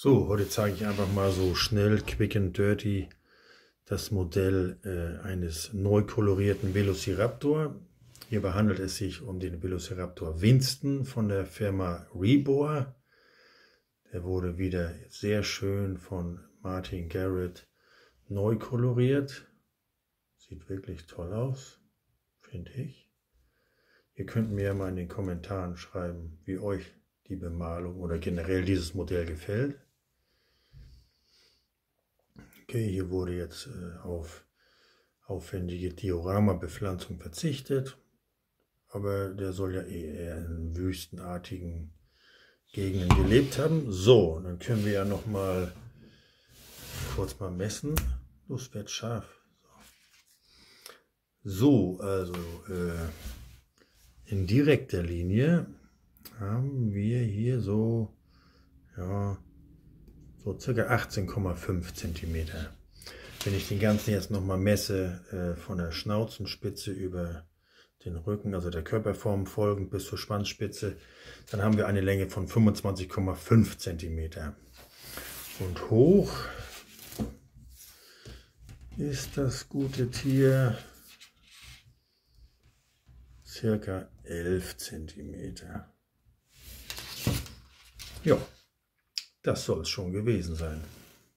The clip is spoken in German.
So, heute zeige ich einfach mal so schnell, quick and dirty das Modell eines neu kolorierten Velociraptor. Hierbei handelt es sich um den Velociraptor Winston von der Firma Rebor. Der wurde wieder sehr schön von Martin Garrett neu koloriert. Sieht wirklich toll aus, finde ich. Ihr könnt mir ja mal in den Kommentaren schreiben, wie euch die Bemalung oder generell dieses Modell gefällt. Okay, hier wurde jetzt auf aufwendige Diorama-Bepflanzung verzichtet, aber der soll ja eher in wüstenartigen Gegenden gelebt haben. So, dann können wir ja noch mal kurz mal messen. Los, wird scharf. So, also in direkter Linie haben wir hier so, ja, so circa 18,5 cm. Wenn ich den ganzen jetzt nochmal messe, von der Schnauzenspitze über den Rücken, also der Körperform folgend bis zur Schwanzspitze, dann haben wir eine Länge von 25,5 cm. Und hoch ist das gute Tier circa 11 cm. Ja, das soll es schon gewesen sein.